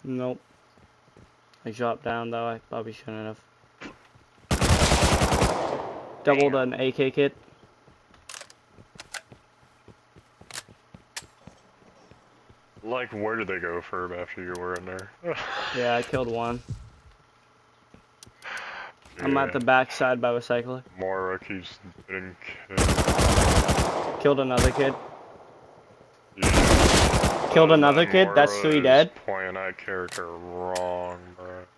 Nope. I dropped down though, I probably shouldn't have. Doubled an AK kit. Like, where did they go, Ferb, after you were in there? Yeah, I killed one. Yeah. I'm at the back side by recycler. Mora keeps getting killed. Killed another kid. Yeah. Killed another kid, that's 3 dead. Playing that character wrong, bro.